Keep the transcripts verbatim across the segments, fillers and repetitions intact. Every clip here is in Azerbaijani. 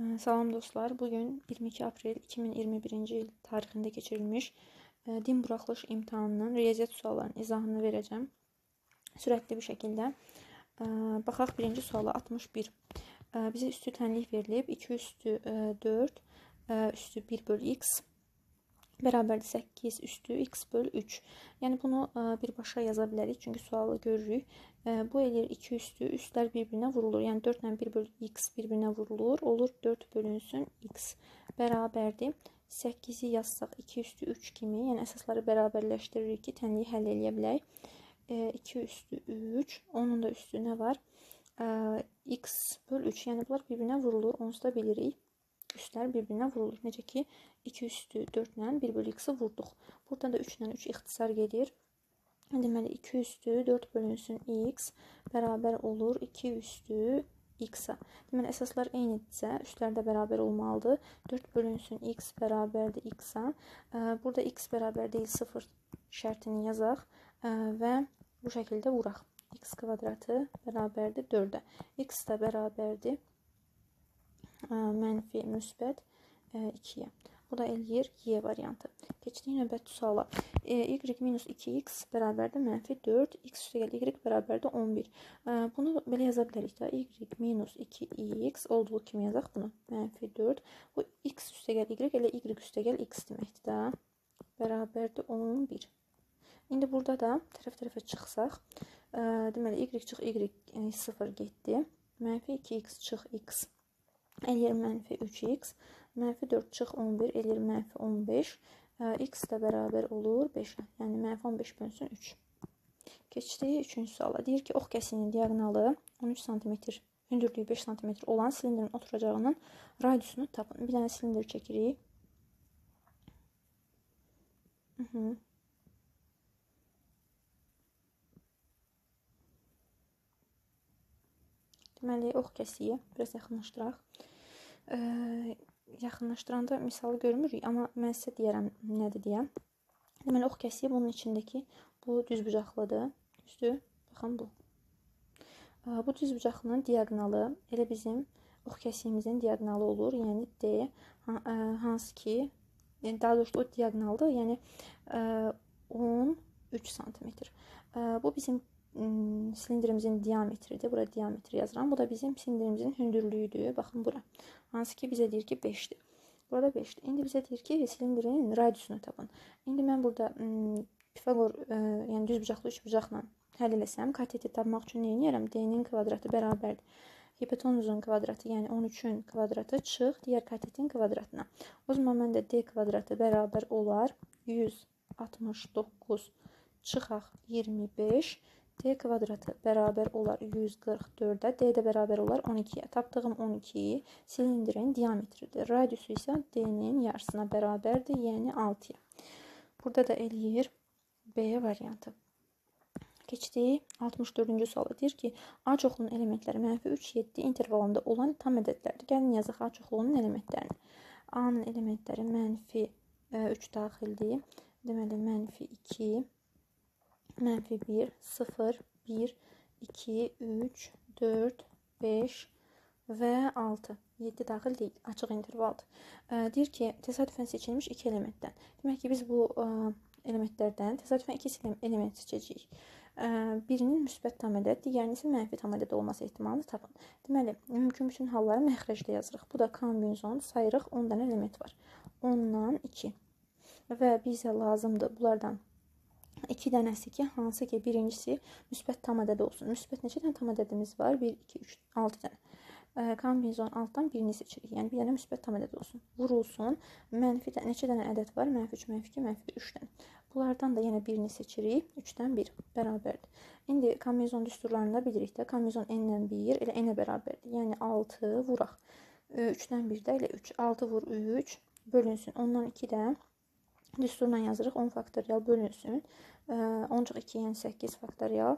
Salam dostlar, bugün iyirmi iki aprel iki min iyirmi birinci il tarixində keçirilmiş din buraxılış imtahanının riyaziyyat suallarının izahını verəcəm. Sürətli bir şəkildə. Baxaq birinci suala altmış bir. Bizə üstü tənlik verilib. iki üstü dörd üstü bir bölü x bərabərdir səkkiz üstü x bölü üç. Yəni bunu birbaşa yaza bilərik. Çünki sualı görürük. Bu eləyir iki üstü, üstlər bir-birinə vurulur. Yəni dörd ilə bir bölü x bir-birinə vurulur. Olur dörd bölünsün x bərabərdir. səkkizi yazsaq iki üstü üç kimi, yəni əsasları bərabərləşdiririk ki, tənliyi həll eləyə bilək. iki üstü üç, onun da üstü nə var? X bölü üç, yəni bunlar bir-birinə vurulur. Onsuz da bilirik. Üstlər bir-birinə vurulur. Necə ki, iki üstü dörd ilə bir bölü x-i vurduq. Buradan da üç ilə üç ixtisar gedir. Deməli, iki üstü dörd bölünsün x bərabər olur iki üstü x-a. Deməli, əsaslar eynidirsə, üstlər də bərabər olmalıdır. dörd bölünsün x bərabərdir x-a. Burada x bərabər deyil sıfır şərtini yazaq və bu şəkildə vuraq. X kvadratı bərabərdir dördə. X də bərabərdir mənfi müsbət ikiyə. Bu da eləyir y variantı. Keçdik növbəti suala. Y minus iki x bərabərdir mənfi dörd, x üstə gəl y bərabərdir on bir. Bunu belə yaza bilərik də. Y minus iki x olduğu kimi yazaq bunu. Mənfi dörd. Bu x üstə gəl y elə y üstə gəl x deməkdir də. Bərabərdir on bir. İndi burada da tərəf-tərəfə çıxsaq, deməli y çıx y sıfır getdi. Mənfi iki x çıx x eləyir mənfi üç x. Mənfi dörd çıx on bir eləyir mənfi on beş. X də bərabər olur beşə. Yəni mənfi on beş bölünsün üç. Keçdik üçüncü suala. Deyir ki, ox kəsiyinin diaqonalı on üç santimetr, hündürlüyü beş santimetr olan silindrin oturacağının radiusunu tapın. Bir dənə silindir çəkirik. Hı -hı. Deməli, ox kəsiyi biraz yaxınlaşdıraq. Ee, yaxınlaşdıranda misalı görmürük, amma mən sizə deyərəm nədir deyəm. Deməli, ox kəsiyi bunun içindəki bu düzbucaqlıdır. Düzdür? Baxın bu. Ee, bu düzbucaqlının diaqonalı elə bizim ox kəsiyimizin diaqonalı olur. Yəni D hansı ki, yəni daha doğrusu o diaqonaldır. Yəni on üç santimetr. Bu bizim silindirimizin diametridir. Burada diametri yazıram. Bu da bizim silindirimizin hündürlüyüdür. Baxın bura. Hansı ki bizə deyir ki beşdir. Burada beşdir. İndi bizə deyir ki silindirin radiusunu tapın. İndi mən burada Pifagor, yəni düzbucaqlı üçbucaqla həll eləsəm, kateti tapmaq üçün nə edirəm? D-nin kvadratı bərabərdir hipotenuzun kvadratı, yəni on üçün kvadratı çıx digər katetin kvadratına. O zaman məndə D kvadratı bərabər olar yüz altmış doqquz çıxaq iyirmi beş. D kvadratı bərabər olar yüz qırx dördə. D də bərabər olar on ikiyə. Tapdığım on iki silindirin diametridir. Radiusu isə D-nin yarısına bərabərdir, yəni altıya. Burada da eləyir B variantı. Keçdik altmış dördüncü suala. Deyir ki, A çoxluğunun elementləri mənfi üç yeddi intervalında olan tam ədədlərdir. Gəlin yazaq A çoxluğunun elementlərini. A-nın elementləri mənfi üç daxildir. Deməli, mənfi iki, mənfi bir, sıfır, bir, iki, üç, dörd, beş və altı. yeddi daxil deyil, açıq intervaldır. Deyir ki, təsadüfən seçilmiş iki elementdən. Demək ki, biz bu elementlərdən təsadüfən iki element seçəcəyik. Birinin müsbət tam ədəd, digərinin isə mənfi tam ədəd olması ehtimalını tapın. Deməli, mümkün bütün halları məxrəcdə yazırıq. Bu da kombinzon, sayırıq on dənə element var. ondan iki. Və bizə lazımdır bunlardan iki dənəsi ki, hansı ki birincisi müsbət tam ədəd olsun. Müsbət neçə dənə tam ədədimiz var? bir, iki, üç, altı dənə. Kombinzon altdan birini seçirik. Yəni bir dənə müsbət tam ədəd olsun. Vurulsun. Mənfi neçə dənə ədəd var? Mənfi üç, mənfi iki, mənfi bir, üç dənə. Bunlardan da yenə birini seçirik. üçdən bir bərabərdir. İndi kombinzon düsturlarını bilirik də. Kombinzon n-dən bir elə n-ə bərabərdir. Yəni altı vuraq. üçdən bir də elə üç. altı vur üç bölünsün. ondan iki də düsturla yazırıq. on faktorial bölünsün. on çıx iki, yəni səkkiz faktorial.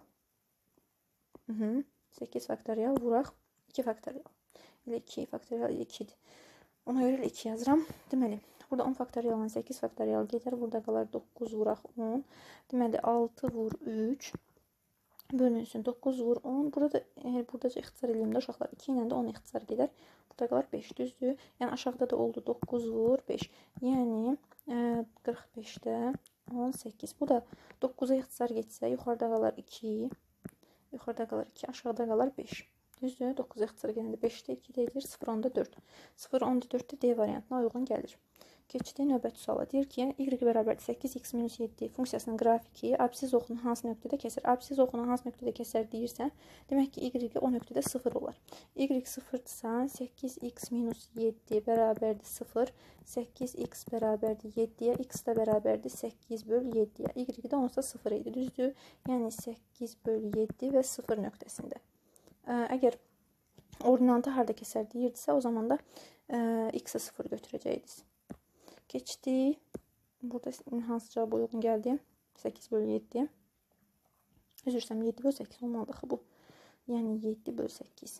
səkkiz faktorial vuraq. iki faktorial. Elə iki faktorial ikidir. Ona görə elə iki yazıram. Deməli, burada on faktorialdan səkkiz faktorial gedər. Burada qalar doqquz vuraq on. Deməli, altı vur üç bölünsün. doqquz vur on. Burada da, əgər buradaca ixtisar edeyim də uşaqlar, iki ilə də on ixtisar gedər. burada qalar beş, düzdür? Yəni aşağıda da oldu doqquz vur beş. Yəni e, qırx beşdə on səkkiz. Bu da doqquza ixtisar getsə, yuxarıda qalar iki, yuxarıda qalar iki, aşağıda qalar beş. Düzdür? doqquza ixtisar gələndə beşdə iki edir, sıfır onda dörd. sıfır onda dörddə D variantına uyğun gəlir. Keçdi növbəti suala. Deyir ki, y bərabərdir səkkiz x minus yeddi funksiyasının qrafiki absiz oxunun hansı nöqtədə kəsir? Absiz oxunun hansı nöqtədə kəsir deyirsən, demək ki, y o nöqtədə sıfır olar. Y sıfırdırsa, səkkiz x minus yeddi bərabərdir sıfır, səkkiz x bərabərdir yeddiyə, x də bərabərdir səkkiz böl yeddiyə. Y də onsa sıfır idi, düzdür? Yəni səkkiz böl yeddi və sıfır nöqtəsində. Əgər ordinantı harda kəsər deyirdisə, o zaman da x-ə sıfır götürəcəkdik. Keçdi. Burada hansı cavab uyğun gəldi? səkkiz böl yeddi. Üzürsəm, yeddi böl səkkiz olmalıdır bu. Yəni yeddi böl səkkiz.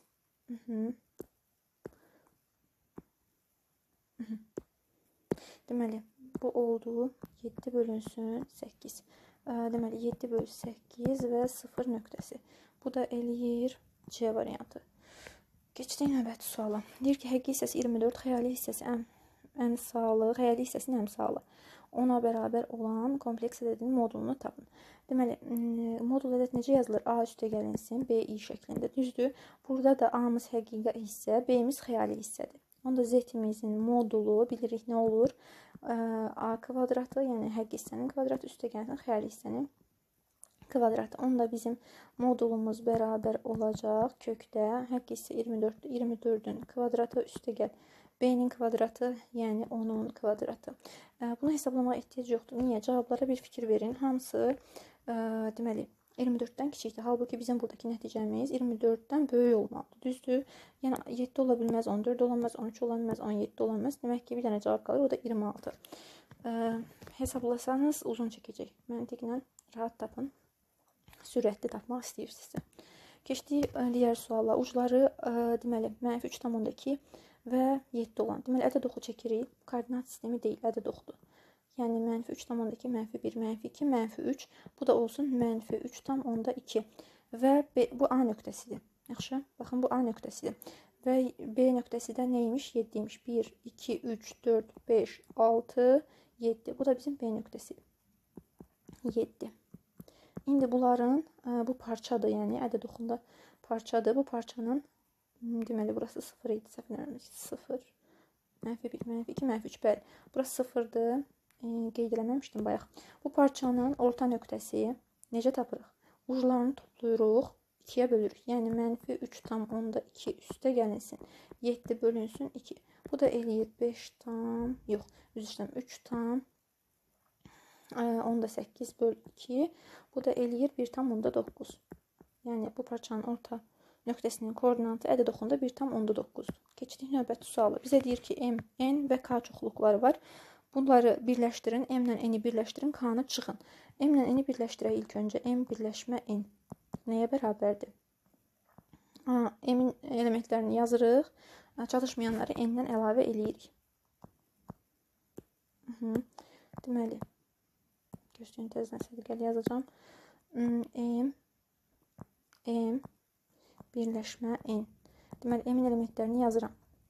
Deməli, bu oldu yeddi bölünsün səkkiz. Deməli, yeddi böl səkkiz və sıfır nöqtəsi. Bu da eləyir C variantı. Keçdik növbəti suala. Deyir ki, həqiqi hissəsi iyirmi dörd, xəyali hissəsi ən, ən sağlı, xəyali hissəsinin ən sağlı. Ona bərabər olan kompleks ədədin modulunu tapın. Deməli, modul ədəd necə yazılır? A üstə gəlinsin, B i şəklində. Düzdür? Burada da A-mız həqiqi hissə, B-miz xəyali hissədir. Onda Z-imizin modulu bilirik nə olur? A kvadratı, yəni həqiqi hissənin kvadratı üstə gəlinsin, xəyali hissənin kvadratı. Onda bizim modulumuz bərabər olacaq kökdə həqiqi hissə iyirmi dörddür. iyirmi dördün kvadratı üstə gəl. B-nin kvadratı, yəni onun kvadratı. Bunu hesablamağa ehtiyac yoxdur. Niyə? Cavablara bir fikir verin. Hamısı deməli iyirmi dörddən kiçikdir. Halbuki bizim buradakı nəticəmiz iyirmi dörddən böyük olmalıdır. Düzdür? Yəni yeddi ola bilməz, on dörd ola bilməz, on üç ola bilməz, on yeddi ola bilməz. Demək ki, bir dənə cavab qalır. O da iyirmi altı. Hesablasanız uzun çəkəcək. Məntiqlə rahat tapın. Sürətli tapmaq istəyirsinizsə. Keçdik digər suala. Ucları deməli mənfi üç tam onda iki və yeddi olan. Deməli ədəd oxu çəkirik. Koordinat sistemi deyil, ədəd oxudur. Yəni mənfi üç tam onda iki, mənfi bir, mənfi iki, mənfi üç. Bu da olsun mənfi üç tam onda iki. Və B, bu A nöqtəsidir. Yaxşı, baxın bu A nöqtəsidir. Və B nöqtəsi də neymiş? yeddi imiş. bir, iki, üç, dörd, beş, altı, yeddi. Bu da bizim B nöqtəsidir. yeddi. İndi bunların bu parçadır, yəni ədəd oxunda parçadır. Bu parçanın deməli burası sıfır idi, səhv eləmirəmsə sıfır, mənfi bir, mənfi iki, mənfi üç, bəli. Burası sıfırdır. E, qeyd eləməmişdim bayaq. Bu parçanın orta nöqtəsi necə tapırıq? Uclarını toplayırıq, ikiyə bölürük. Yəni mənfi üç tam onda iki üstə gəlinsin. yeddi bölünsün iki. Bu da eləyir beş tam, yox, üzr istəyirəm, üç tam onda səkkiz böl iki. Bu da eləyir bir tam onda doqquz. Yəni bu parçanın orta nöqtəsinin koordinatı ədəd oxunda bir tam onda doqquzdur. Keçdik növbəti sualı. Bizə deyir ki, M, N və K çoxluqları var. Bunları birləşdirin, M ilə N-i birləşdirin, K-nı çıxın. M ilə N-i birləşdirək ilk öncə. M birləşmə N nəyə bərabərdir? M-in elementlərini yazırıq. Çatışmayanları N-dən əlavə eləyirik. Deməli, göstərin təzdən sədqəli yazacağım. M, M, birləşmə N. Deməli, M-in elementlərini yazıram.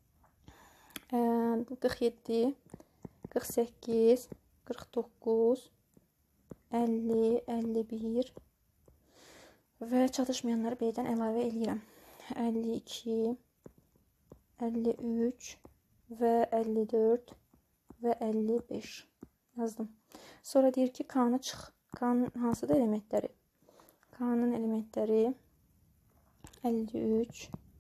qırx yeddi, qırx səkkiz, qırx doqquz, əlli, əlli bir və çatışmayanları B-dən əlavə eləyirəm. əlli iki, əlli üç və əlli dörd və əlli beş yazdım. Sonra deyir ki, K-nı çıx. K-nın hansıdır elementləri? K-nın elementləri əlli üç,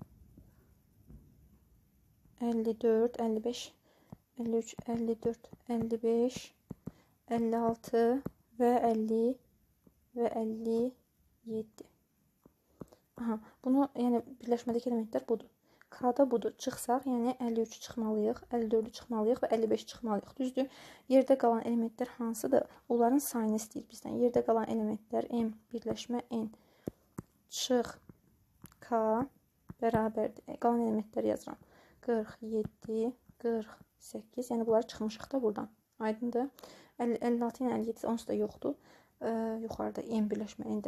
əlli dörd, əlli beş, əlli üç, əlli dörd, əlli beş, əlli altı və əlli və əlli yeddi. Aha, bunu, yəni birləşmədəki elementlər budur. K-da budur. Çıxsaq, yəni əlli üç çıxmalıyıq, əlli dördü çıxmalıyıq və əlli beş çıxmalıyıq. Düzdür? Yerdə qalan elementlər hansıdır? Onların sayını istəyir bizdən. Yerdə qalan elementlər M birləşmə N çıx K bərabərdir. Qalan elementləri yazıram. qırx yeddi, qırx səkkiz. Yəni bunları çıxmışıq da buradan. Aydındır? əlli altı ilə əlli yeddi onsuz da yoxdur. E, yuxarıda M birləşmə N-də.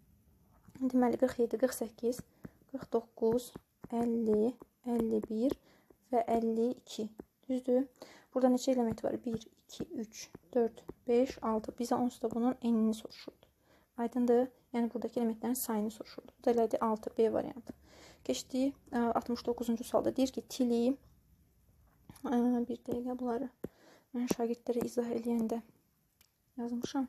Deməli qırx yeddi, qırx səkkiz, qırx doqquz, əlli, əlli bir və əlli iki. Düzdür? Burada neçə element var? bir, iki, üç, dörd, beş, altı. Bizə onsuz da bunun enini soruşurdu. Aydındır? Yəni buradakı elementlərin sayını soruşurdu. Bu da elədi altı B variantı. Keçdik altmış doqquzuncu sualda. Deyir ki, tili bir dəqiqə bunları mən şagirdlərə izah eləyəndə yazmışam.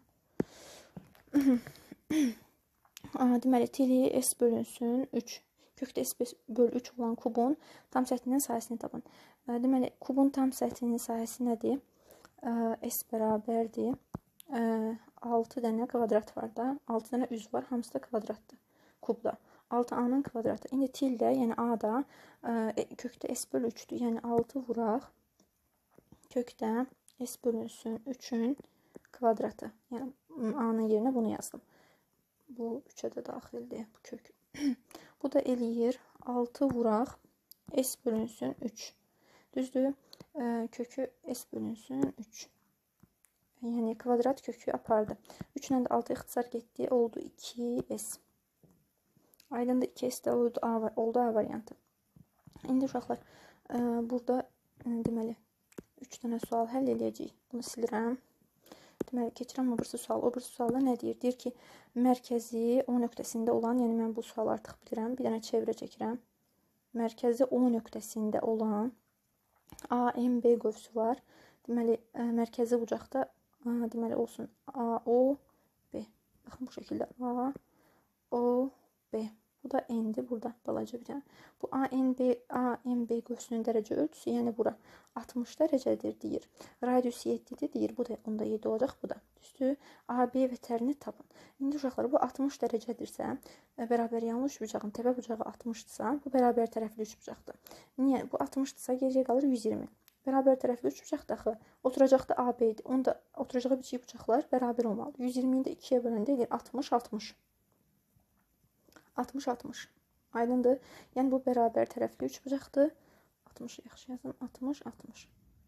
Deməli, tili S bölünsün üç. Kökdə S bölü üç olan kubun tam səthinin sahəsini tapın. Deməli, kubun tam səthinin sahəsi nədir? S bərabərdir. altı dənə kvadrat var da. altı dənə üz var. Hamısı da kvadratdır. Kubda. altı A'nın kvadratı. İndi tildə, yəni A da kökdə S bölü üçdür. Yəni altı vuraq. Kökdə S bölünsün üçün kvadratı. Yəni A'nın yerinə bunu yazdım. Bu üçə də daxildir bu kök. Bu da eləyir altı vuraq S bölünsün üç. Düzdür? Kökü S bölünsün üç. Yəni kvadrat kökü apardı. üç ilə də altı ixtisar getdi. Oldu iki S. Aydındır, iki S də oldu A, var, oldu A variantı. İndi uşaqlar burada deməli üç dənə sual həll eləyəcəyik. Bunu silirəm. Deməli, keçirəm o birisi sual. O birisi sualda nə deyir? Deyir ki, mərkəzi O nöqtəsində olan, yəni mən bu sualı artıq bilirəm. Bir dənə çevrə çəkirəm. Mərkəzi O nöqtəsində olan A M B qövsü var. Deməli, mərkəzi bucaqda deməli olsun A O B. Baxın bu şəkildə A O B. Bu da N'dir. Burada balaca bir dənə. Bu A N B A M B qövsünün dərəcə ölçüsü, yəni bura altmış dərəcədir deyir. Radius yeddidir deyir. Bu da onda yeddi olacaq, bu da. Düzdür? A B vətərini tapın. İndi uşaqlar bu altmış dərəcədirsə, bərabər yanlı üçbucağın təpə bucağı altmışdırsa, bu bərabər tərəfli üçbucaqdır. Niyə? Bu altmışdırsa geriyə qalır yüz iyirmi. Bərabər tərəfli üçbucaq daxı oturacaqda A B idi. Onda oturacağı biçik bucaqlar bərabər olmalı. yüz iyirmini də ikiyə böləndə edir altmış altmış. altmış altmış. Aydındır. Yəni bu bərabər tərəfli üçbucaqdır. altmışı yaxşı yazın. altmış altmış.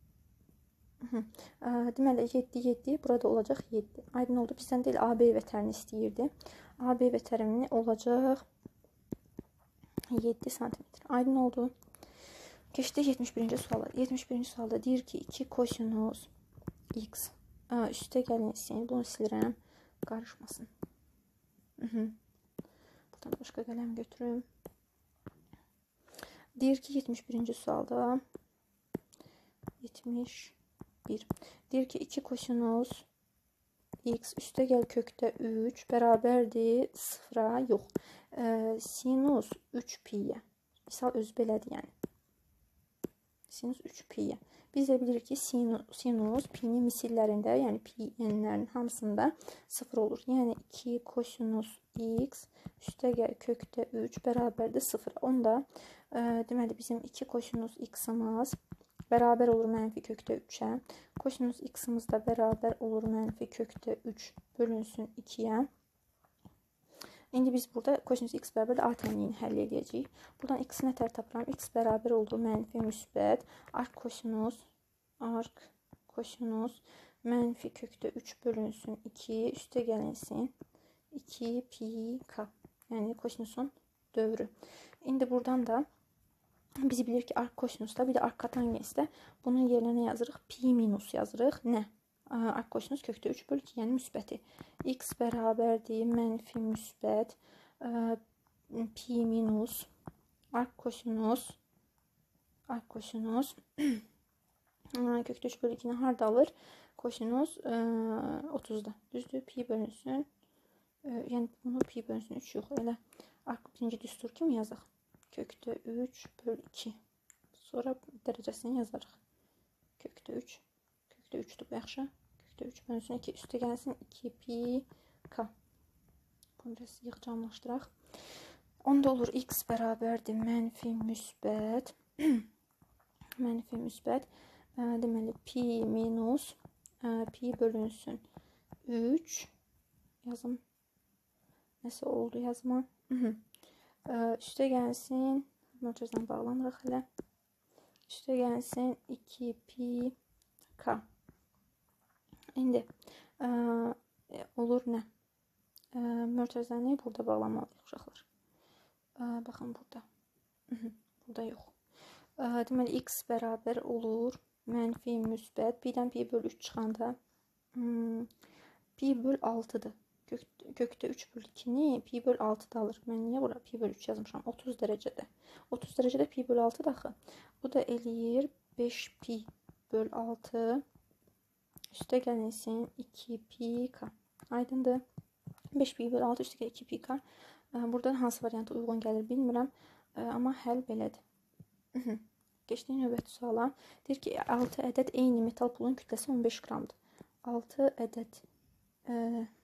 Deməli yeddi yeddi. Burada olacaq yeddi. Aydın oldu. Bizdən deyil A B vətərini istəyirdi. A B vətərini olacaq yeddi santimetr. Aydın oldu. Keçdik yetmiş birinci suala. yetmiş birinci sualda deyir ki, iki kosinus x üstə gəlinsin. Bunu silirəm. Qarışmasın. Buradan başqa qələm götürüm. Deyir ki, yetmiş birinci sualda yetmiş bir. Deyir ki, iki kosinus x üstə gəl kökdə üç bərabərdir sıfıra, yox. E, sinus üç piyə. Misal öz belədir yəni. Sinus üç piyə. Biz də bilirik ki, sinus, sinus pi'nin misillərində, yəni pi n'lərin hamısında sıfır olur. Yəni iki kosinus x üstə gəl kökdə üç bərabərdir sıfıra. Onda e, deməli bizim iki kosinus x'imiz bərabər olur mənfi kökdə üçə. Kosinus x'imiz də bərabər olur mənfi kökdə üç bölünsün ikiyə. İndi biz burada kosinus x bərabər A tənliyini həll edəcəyik. Buradan x-i nətər tapıram? X bərabər olur mənfi müsbət. Ark kosinus, ark kosinus mənfi kökdə üç bölünsün iki üstə gəlinsin iki pi k. Yəni kosinusun dövrü. İndi buradan da bizi bilir ki, ark kosinusda bir də ark katangesdə bunun yerinə nə yazırıq? Pi minus yazırıq. Nə? Ark kosinus kökdə üç bölü iki, yəni müsbəti. X bərabərdir mənfi müsbət pi minus ark kosinus ark kosinus kökdə üç bölü ikini harda alır? Kosinus otuzda. Düzdür? Pi bölünsün. Yəni bunu pi bölünsün üç yox. Elə ark birinci düstur kimi yazaq. Kökdə üç bölü iki. Sonra dərəcəsini yazarıq. Kökdə üç. Kökdə üçdür bu yaxşı. Kökdə üç bölünsün iki. Üstə gəlsin iki pi k. Bunu biraz yığcamlaşdıraq. Onda olur x bərabərdir mənfi müsbət. Mənfi müsbət. Deməli pi minus pi bölünsün üç. Yazım. Nəsə oldu yazma. Üstə gəlsin. Mötəzdən bağlanırıq hələ. Üstə gəlsin iki pi k. İndi ə, olur nə? Mötəzəni burada bağlamalıyıq uşaqlar. Ə, baxın burada. Burada yox. Deməli, x bərabər olur mənfi müsbət. Pi-dən pi bölü üç çıxanda hmm, pi bölü altıdır. Kök, kökdə üç bölü ikini pi bölü altıda alır. Mən niyə bura pi bölü üç yazmışam? otuz dərəcədə. otuz dərəcədə pi bölü altı daxı. Bu da eləyir beş pi bölü altı. Üstə gəlsin iki pi k. Aydındır. beş pi bölü altı üstə iki pi k. Buradan hansı variantı uyğun gəlir bilmirəm. Amma həll belədir. Geçtiğin növbəti suala. Deyir ki, altı ədəd eyni metal pulun kütləsi on beş qramdır. altı ədəd e,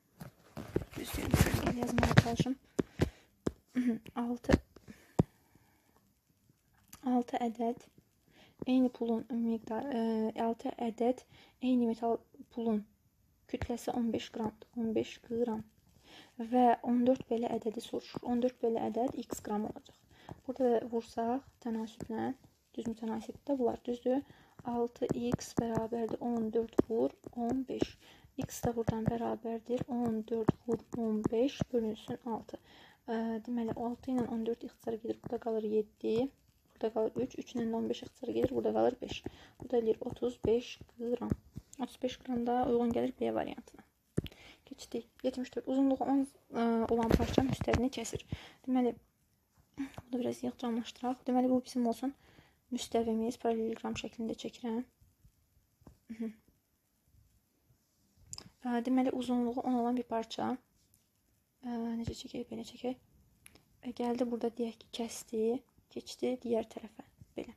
düzgün yazmaya çalışım. altı altı ədəd eyni pulun miqdarı e, altı ədəd eyni metal pulun kütləsi on beş qramdır. on beş qram. Və on dörd belə ədədi soruşur. on dörd belə ədəd x qram olacaq. Burada vursaq tənasüblə düz mütənasibdə bunlar düzdür. altı x bərabərdir on dörd vur on beş. X də buradan bərabərdir on dörd vur on beş bölünsün altı. E, deməli altı ilə on dörd ixtisara gedir. Burada qalır yeddi. Burada qalır üç. üç ilə on beş ixtisara gedir. Burada qalır beş. Bu da eləyir otuz beş qram. otuz beş qram da uyğun gəlir B variantına. Keçdik. yetmiş dörd. Uzunluğu on e, olan parça müstəvini kəsir. Deməli, bu da biraz yığcamlaşdıraq. Deməli, bu bizim olsun. Müstəvimiz paralelogram şəklində çəkirəm. E, deməli, uzunluğu on olan bir parça. E, necə çəkək? Belə çəkək. E, gəldi burada deyək ki, kəsdi. Keçdi digər tərəfə. Belə.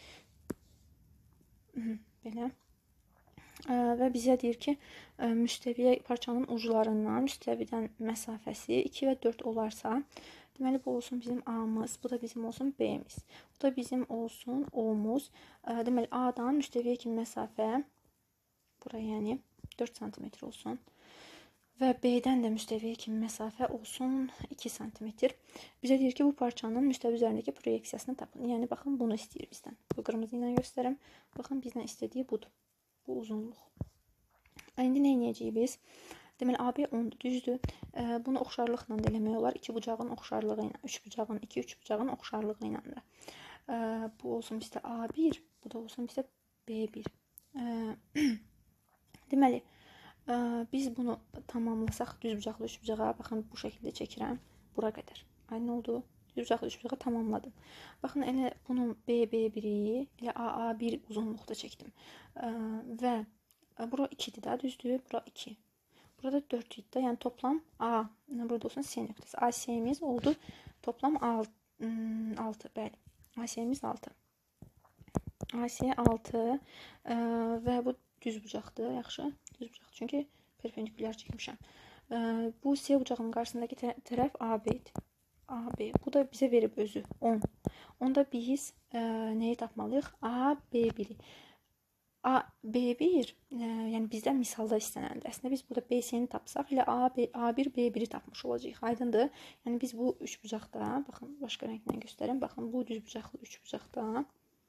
Belə. Və bizə deyir ki, müstəviyə parçanın uclarından müstəvidən məsafəsi iki və dörd olarsa, deməli bu olsun bizim A-mız, bu da bizim olsun B-miz. Bu da bizim olsun O-muz. Deməli A-dan müstəviyə kimi məsafə, buraya yəni dörd santimetr olsun. Və B-dən də müstəviyə kimi məsafə olsun iki santimetr. Bizə deyir ki, bu parçanın müstəvi üzərindəki proyeksiyasını tapın. Yəni, baxın, bunu istəyir bizdən. Bu qırmızı ilə göstərim. Baxın, bizdən istədiyi budur. Bu uzunluq. İndi nə edəcəyik biz? Deməli, A B ondur, düzdür. E, bunu oxşarlıqla da eləmək olar. iki bucağın oxşarlığı ilə, üç bucağın, iki üç bucağın oxşarlığı ilə də. E, bu olsun bizdə A bir, bu da olsun bizdə B bir. E, deməli, e, biz bunu tamamlasaq düz bucaqlı üç bucağa, baxın, bu şəkildə çəkirəm. Bura qədər. Aynı oldu. Düz bucaqlı üç bucağa tamamladım. Baxın, elə bunun B B biri, elə A A bir uzunluqda çəkdim. E, və bura ikidir də, düzdür. Bura iki. Burada dörd idi də, yəni toplam A, burada olsun S nöqtəsi. A S'miz oldu. Toplam altı, bəli. A S'miz altı. A S altı e, və bu düz bucaqdır, yaxşı. Düz bucaqdır, çünki perpendikulyar çəkmişəm. E, bu S bucağının qarşısındakı tərəf A B idi. A B. Bu da bizə verib özü on. Onda biz e, nəyi tapmalıyıq? A B biri. A B bir, e, yəni bizdən misalda istənəlidir. Əslində biz burada B S'ni tapsaq, elə A, B, A bir B biri tapmış olacağıq. Aydındır. Yəni biz bu üç bucaqda, baxın, başqa rənglə göstərim. Baxın, bu düz bucaqlı üç bucaqda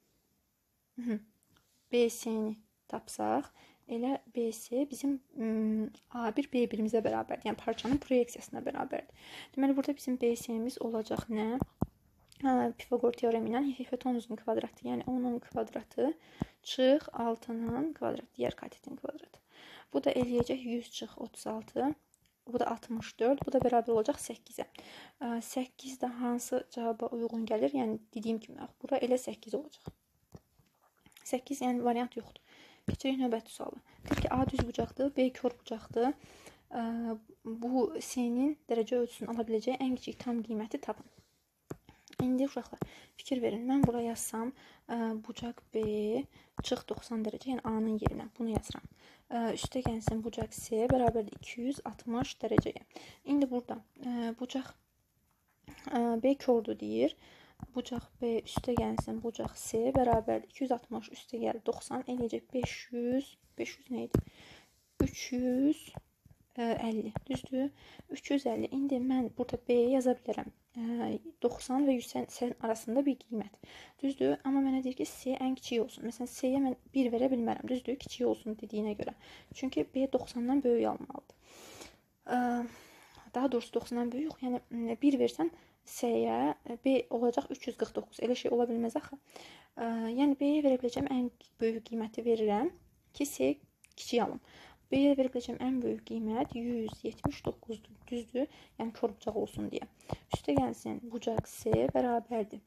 B S'ni tapsaq, elə B S bizim A bir B birimizə bərabərdir. Yəni parçanın proyeksiyasına bərabərdir. Deməli, burada bizim B S'miz olacaq nə? Pifagor teoremi ilə hipotenuzun kvadratı, yəni onun kvadratı çıx altının kvadratı, digər katetin kvadratı. Bu da eləyəcək yüz çıx otuz altı. Bu da altmış dörd. Bu da bərabər olacaq səkkizə. səkkiz də hansı cavaba uyğun gəlir? Yəni dediyim kimi, bura elə səkkiz olacaq. səkkiz, yəni variant yoxdur. Keçirik növbəti suala. Deyir ki, A düz bucaqdır, B kör bucaqdır. Bu S-nin dərəcə ölçüsünü ala biləcəyi ən kiçik tam qiyməti tapın. İndi uşaqlar, fikir verin. Mən bura yazsam, bucaq B çıx doxsan dərəcə, yəni A-nın yerinə bunu yazıram. Üstə gəlsin bucaq C bərabərdir iki yüz altmış dərəcəyə. İndi burada bucaq B kördür deyir. Bucaq B üstə gəlsin bucaq C bərabərdir iki yüz altmış üstə gəlir doxsan eləyəcək beş yüz. beş yüz nə idi? üç yüz əlli. Düzdür? üç yüz əlli. İndi mən burada B-yə yaza bilərəm. doxsan və yüz səksən arasında bir qiymət. Düzdür? Amma mənə deyir ki, C ən kiçik olsun. Məsələn, C-yə mən bir verə bilmərəm. Düzdür? Kiçik olsun dediyinə görə. Çünki B doxsandan böyük almalıdır. Daha doğrusu doxsandan böyük yox. Yəni bir versən S-yə B olacaq üç yüz qırx doqquz. Elə şey ola bilməz axı. Ə, yəni B-yə verə biləcəm ən böyük qiyməti verirəm ki, S kiçik alım. B-yə verə biləcəm ən böyük qiymət yüz yetmiş doqquzdur. Düzdür? Yəni kör bucaq olsun deyə. Üstə gəlsin bucaq S bərabərdir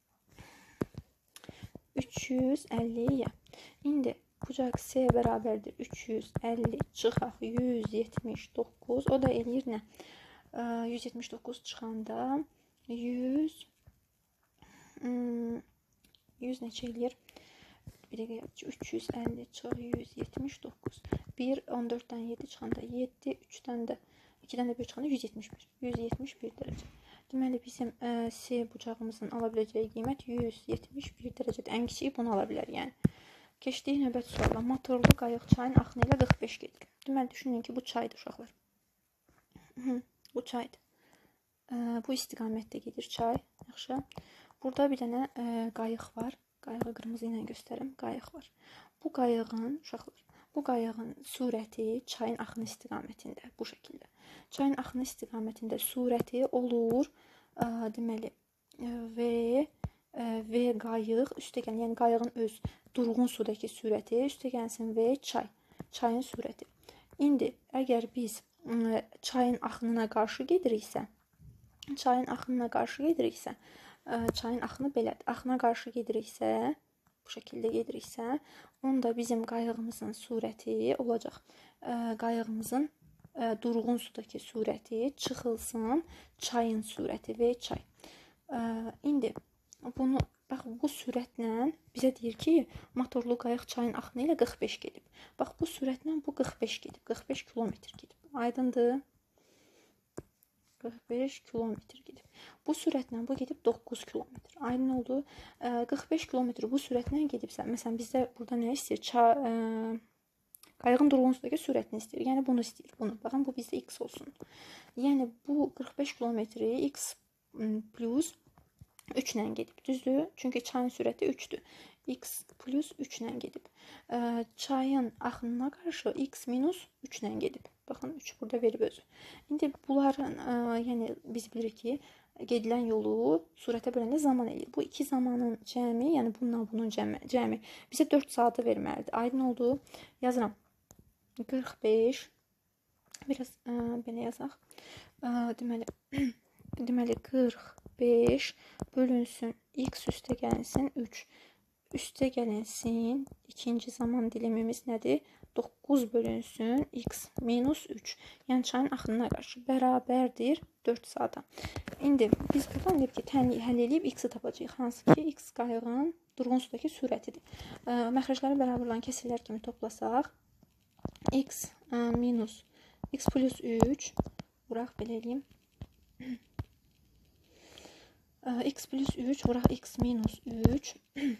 üç yüz əlliyə. İndi bucaq S bərabərdir üç yüz əlli çıxaq yüz yetmiş doqquz. O da eləyir nə? yüz yetmiş doqquz çıxanda yüz yüz neçə eləyir? üç yüz əlli çıx yüz yetmiş doqquz. bir on dörddən yeddi çıxanda yeddi, üçdən də ikidən də bir çıxanda yüz yetmiş bir. yüz yetmiş bir dərəcə. Deməli bizim ə, S bucağımızın ala biləcəyi qiymət yüz yetmiş bir dərəcədir. Ən kiçiyi bunu ala bilər yəni. Keçdik növbət suala. Motorlu qayıq çayın axını ilə qırx beş gedir. Deməli düşünün ki, bu çaydır uşaqlar. Bu çaydır. Ə, bu istiqamətdə gedir çay. Yaxşı. Burada bir dənə ə, qayıq var. Qayığı qırmızı ilə göstərim. Qayıq var. Bu qayığın, uşaqlar, bu qayığın sürəti çayın axını istiqamətində bu şəkildə. Çayın axını istiqamətində sürəti olur, ə, deməli, V, ə, V qayıq, üstə gəlin, yəni qayığın öz durğun sudakı sürəti, üstə gəlsin V çay, çayın sürəti. İndi əgər biz ə, çayın axınına qarşı gediriksə, çayın axınına qarşı gediriksə, çayın axını belədir. Axına qarşı gediriksə, bu şəkildə gediriksə, onda bizim qayığımızın sürəti olacaq. Qayığımızın durğun sudakı sürəti çıxılsın çayın sürəti və çay. İndi bunu bax bu sürətlə bizə deyir ki, motorlu qayıq çayın axını ilə qırx beş gedib. Bax bu sürətlə bu qırx beş gedib. qırx beş kilometr gedib. Aydındır? qırx beş kilometr gedib. Bu sürətlə bu gedib doqquz kilometr. Aydın oldu. qırx beş kilometr bu sürətlə gedibsə, məsələn bizdə burada nə istəyir? Ça, ə, qayığın durğun sudakı sürətini istəyir. Yəni bunu istəyir. Bunu. Baxın bu bizdə x olsun. Yəni bu qırx beş kilometri x plus üç ilə gedib. Düzdür? Çünki çayın sürəti üçdür. X plus üç ilə gedib. Ə, çayın axınına qarşı x minus üç ilə gedib. Baxın üç burada verib özü. İndi bunların ə, yəni biz bilirik ki, gedilən yolu sürətə böləndə zaman eləyir. Bu iki zamanın cəmi, yəni bununla bunun cəmi, cəmi bizə dörd saatı verməlidir. Aydın oldu. Yazıram. qırx beş biraz ə, belə yazaq. Ə, deməli deməli qırx beş bölünsün x üstə gəlsin üç. Üstə gəlsin ikinci zaman dilimimiz nədir? doqquz bölünsün x minus üç. Yəni çayın axınına qarşı bərabərdir dörd saata. İndi biz buradan deyib ki, tənliyi həll edib x-i tapacağıq. Hansı ki, x qayığın durğun sudakı sürətidir. Ə, məxrəcləri bərabər olan kəsirlər kimi toplasaq, x ə, minus x plus üç, vuraq belə eləyim. Ə, x plus üç, vuraq x minus üç.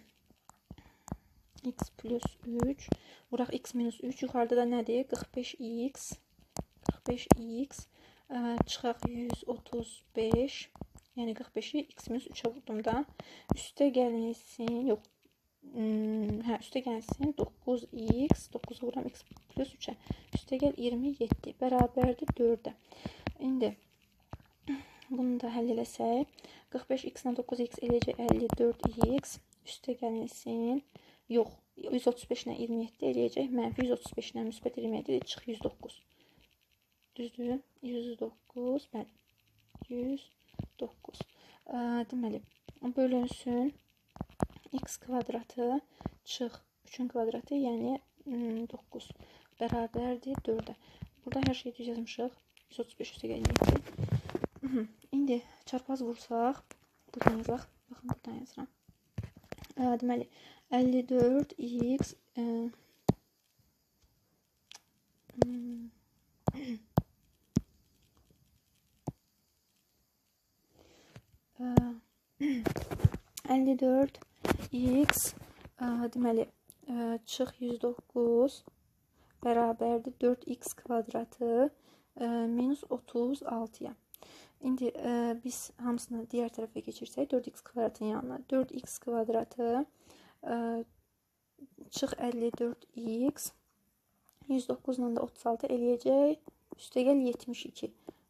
X plus üç, vuraq x minus üç, yuxarıda da nədir? qırx beş x, qırx beş x, ə, çıxaq yüz otuz beş, yəni qırx beşi x minus üçə vurdum da, üstə gəlsin, yox, hə, üstə gəlsin doqquz x, doqquza vuram x plus üçə, üstə gəl iyirmi yeddi, bərabərdir dördə. İndi bunu da həll eləsək, qırx beş x-lə doqquz x eləyəcək əlli dörd x, üstə gəlsin, yox, yüz otuz beş ilə iyirmi yeddi eləyəcək. Mənfi yüz otuz beş ilə müsbət iyirmi yeddi çıx yüz doqquz. Düzdür? yüz doqquz, bəli. yüz doqquz. Ə, deməli, bölünsün x kvadratı çıx üçün kvadratı, yəni doqquz. Bərabərdir dördə. Burada hər şeyi düz yazmışıq. yüz otuz beş üstə gələcək. İndi çarpaz vursaq, buradan yazaq. Baxın, buradan yazıram. Ə, deməli, əlli dörd x ə, əlli dörd x ə, deməli ə, çıx yüz doqquz bərabərdir dörd x kvadratı ə, minus otuz altıya. İndi ə, biz hamısını digər tərəfə keçirsək, dörd x kvadratın yanına dörd x kvadratı ə, çıx əlli dörd x yüz doqquz ilə də otuz altı eləyəcək. Üstə gəl yetmiş iki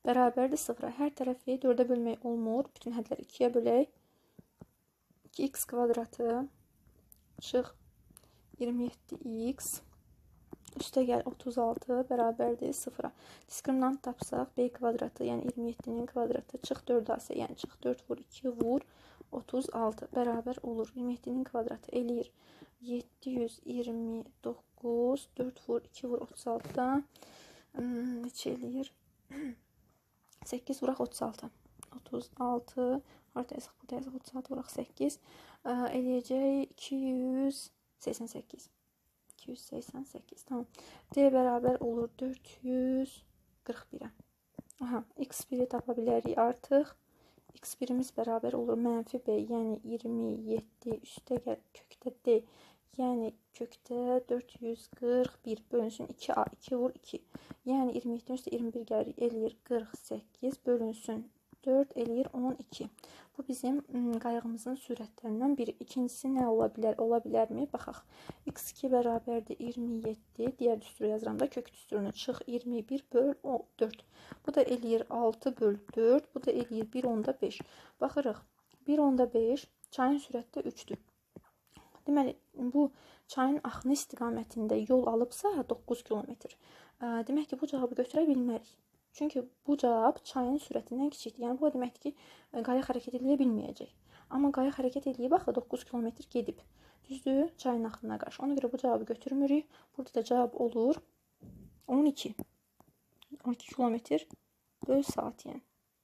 bərabərdir sıfıra. Hər tərəfi dördə bölmək olmur. Bütün hədləri ikiyə bölək. iki x kvadratı çıx iyirmi yeddi x üstə gəl otuz altı bərabərdir sıfıra. Diskriminant tapsaq b kvadratı, yəni iyirmi yeddinin kvadratı çıx dörd a, yəni çıx dörd vur iki vur otuz altı bərabər olur. iyirmi yeddinin kvadratı eləyir yeddi yüz iyirmi doqquz, dörd vur iki vur otuz altıdan neçə eləyir? səkkiz vuraq otuz altı. otuz altı, harada yazıq, burada yazıq otuz altı vuraq səkkiz. Eləyəcək iki yüz səksən səkkiz. iki yüz səksən səkkiz, tamam. D bərabər olur dörd yüz qırx birə. Aha, x biri tapa bilərik artıq. x birimiz bərabər olur mənfi b, yəni iyirmi yeddi üstə gəl kökdə d, yəni kökdə dörd yüz qırx bir bölünsün iki a, iki vur iki. Yəni iyirmi yeddi üstə iyirmi bir gəlir, eləyir qırx səkkiz bölünsün dörd eləyir on iki. Bu bizim qayğımızın sürətlərindən biri. İkincisi nə ola bilər? Ola bilərmi? Baxaq. x iki bərabərdir iyirmi yeddi. Digər düsturu yazıram da kök düsturunu. Çıx iyirmi bir böl dörd. Bu da eləyir altı böl dörd. Bu da eləyir bir onda beş. Baxırıq. bir onda beş çayın sürəti üçdür. Deməli, bu çayın axını istiqamətində yol alıbsa doqquz kilometr. Demək ki, bu cavabı götürə bilmərik. Çünki bu cavab çayın sürətindən kiçikdir. Yəni, bu deməkdir ki, qayıq hərəkət edə bilməyəcək. Amma qayıq hərəkət edib, baxı, doqquz kilometr gedib. Düzdür, çayın axınına qarşı. Ona görə bu cavabı götürmürük. Burada da cavab olur on iki. on iki kilometr böl saat, yəni.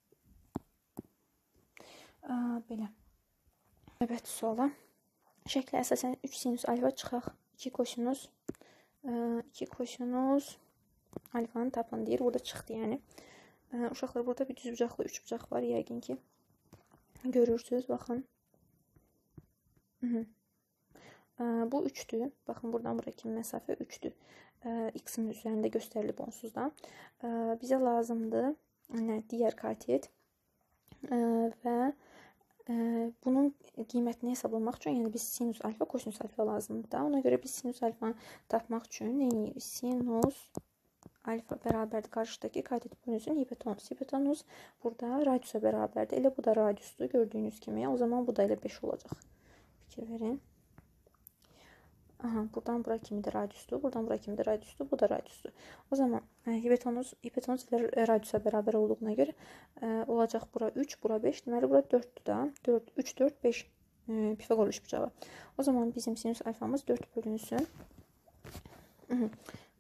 Belə. Növbəti suala. Şəklə əsasən üç sinus alfa çıxaq. iki kosinus. iki kosinus alfanı tapın deyir. Burada çıxdı yəni. Uşaqlar, burada bir düz bucaqlı üç bucaq var yəqin ki. Görürsünüz, baxın. Hı -hı. Bu üçdür. Baxın, buradan bura kimi məsafə üçdür. X-in üzərində göstərilib onsuz da. Bizə lazımdır digər katet və bunun qiymətini hesablamaq üçün, yəni biz sinus alfa, kosinus alfa lazımdır da. Ona görə biz sinus alfanı tapmaq üçün nə edirik? Sinus alfa bərabərdir qarşıdakı katet bölünsün hipotenuz. Hipotenuz burada radiusa bərabərdir. Elə bu da radiusdur gördüyünüz kimi. O zaman bu da elə beş olacaq. Fikir verin. Aha, buradan bura kimi də radiusdur. Buradan bura kimi də radiusdur. Bu da radiusdur. O zaman hipotenuz hipotenuz ilə radiusa bərabər olduğuna görə ə, olacaq bura üç, bura beş. Deməli bura dörddür da. dörd, üç, dörd, beş e, Pifaqor üçbucağı. O zaman bizim sinus alfamız dörd bölünsün. Hı -hı.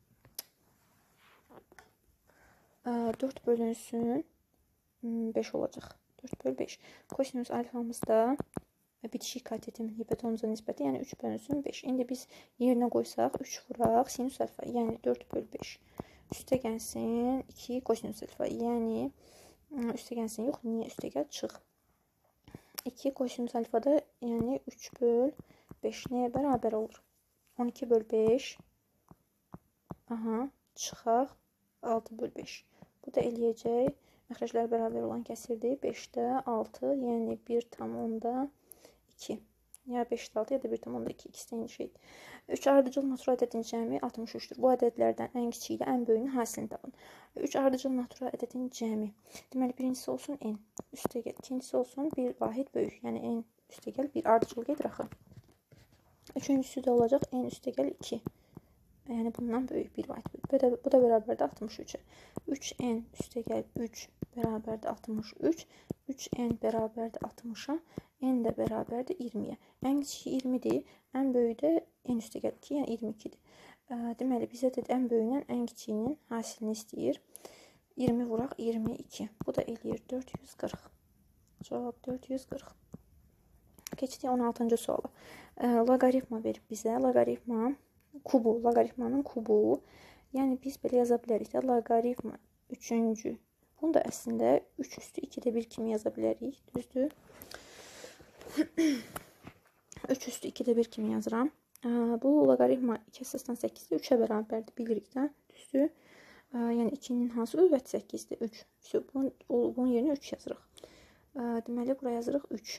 dörd bölünsün beş olacaq. dörd böl beş. Kosinus alfamız da bitişik katetin hipotenuza nisbəti, yəni üç bölünsün beş. İndi biz yerinə qoysaq üç vuraq sinus alfa, yəni dörd böl beş. Üstə gəlsin iki kosinus alfa, yəni üstə gəlsin yox, niyə üstə gəl çıx. iki kosinus alfa da yəni üç böl beş nəyə bərabər olur? on iki böl beş. Aha, çıxaq altı böl beş. Bu da eləyəcək. Məxrəclər bərabər olan kəsirdir. beşdə altı, yəni bir tam onda iki. Ya beşdə altı ya da bir tam onda iki. İkisi də eyni şeydir. üç ardıcıl natural ədədin cəmi altmış üçdür. Bu ədədlərdən ən kiçiyi ilə ən böyüyünün hasilini tapın. üç ardıcıl natural ədədin cəmi. Deməli, birincisi olsun n. Üstə gəl. İkincisi olsun bir vahid böyük. Yəni n üstə gəl bir ardıcıl gedir axı. Üçüncüsü də olacaq n üstə gəl iki. Yəni bundan böyük bir vahid böyük. Bu da, bu da bərabərdir altmış üçə. üç n üstə gəl üç bərabərdir altmış üç. üç n bərabərdir altmışa. N də bərabərdir iyirmiyə. Ən kiçik iyirmidir. Ən böyük də n üstə gəl iki, yəni iyirmi ikidir. Deməli, bizə də ən böyüyündən ən kiçiyinin hasilini istəyir. iyirmi vuraq iyirmi iki. Bu da eləyir dörd yüz qırx. Cavab dörd yüz qırx. Keçdik on altıncı suala. Loqaritma verib bizə. Loqaritma kubu, loqaritmanın kubu. Yəni biz belə yaza bilərik də, loqaritma üçüncü. Bunu da əslində üç üstü ikidə bir kimi yaza bilərik. Düzdür? üç üstü ikidə bir kimi yazıram. Bu loqaritma iki əsasdan səkkizdir. üçə bərabərdir. Bilirik də. Düzdür? Yəni ikinin hansı qüvvəti səkkizdir? üç. Bunun, bunun yerinə üç yazırıq. Deməli, buraya yazırıq üç.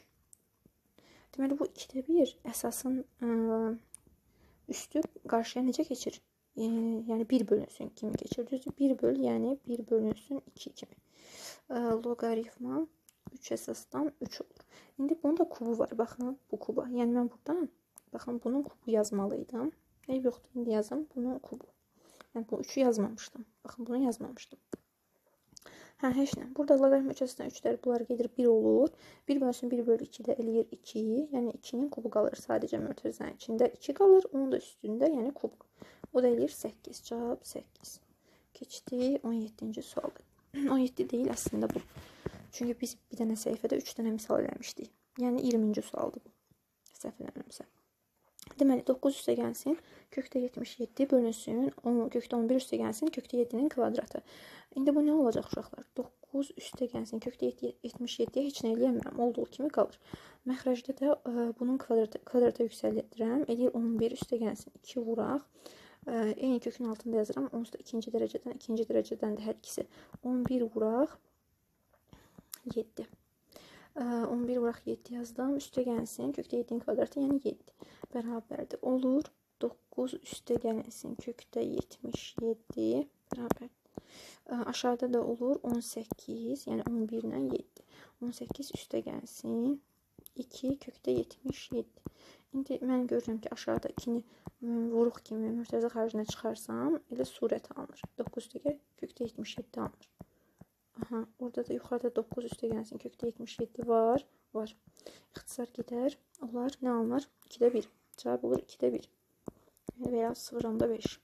Deməli, bu ikidə bir əsasın üstü qarşıya necə keçir? e, yəni bir bölünsün kimi keçir. Düzdür? bir böl, yəni bir bölünsün iki kimi. E, loqaritma üç əsasdan üç olur. İndi bunun da kubu var. Baxın bu kuba. Yəni mən buradan baxın bunun kubu yazmalıydım. Eyb yoxdur, indi yazım bunun kubu. Yəni bu üçü yazmamışdım. Baxın bunu yazmamışdım. Hə, heç nə. Burada loqaritm üç əsasdan üçlər bunlar gedir bir olur. bir bölünsün bir bölü iki də eləyir iki. Yəni ikinin kubu qalır. Sadəcə mötərizənin içində iki qalır. Onun da üstündə, yəni kubq. O da eləyir səkkiz. Cavab səkkiz. Keçdik on yeddinci sualı. on yeddi deyil əslində bu. Çünki biz bir dənə səhifədə üç dənə misal eləmişdik. Yəni iyirminci sualdır bu. Səhv eləmirəmsə. Deməli doqquz üstə gəlsin, kökdə yetmiş yeddi bölünsün, kökdə on bir üstə gəlsin, kökdə yeddinin kvadratı. İndi bu nə olacaq uşaqlar? doqquz üstə gəlsin, kökdə yetmiş yeddiyə heç nə eləyəmirəm, olduğu kimi qalır. Məxrəcdə də ə, bunun kvadratı, kvadrata yüksəldirəm, eləyir on bir üstə gəlsin, iki vuraq. Ə, eyni kökün altında yazıram, onsuz da ikinci dərəcədən, ikinci dərəcədən də hər ikisi. on bir vuraq, yeddi. on bir vuraq yeddi yazdım. Üstə gəlsin. Kökdə yeddinin kvadratı, yəni yeddi. Bərabərdir. Olur. doqquz üstə gəlsin. Kökdə yetmiş yeddi. Bərabər. Aşağıda da olur. on səkkiz. Yəni on bir ilə yeddi. on səkkiz üstə gəlsin. iki kökdə yetmiş yeddi. İndi mən görürəm ki, aşağıda ikini vuruq kimi mötərizə xaricinə çıxarsam, elə surət alınır. doqquz üstə gəl. Kökdə yetmiş yeddi alınır. Aha, orada da yuxarıda doqquz üstə gəlsin. Kökdə yetmiş yeddi var. Var. İxtisar gedər. Onlar nə alınır? ikidə bir. Cavab olur ikidə bir. Və ya sıfır onda beş.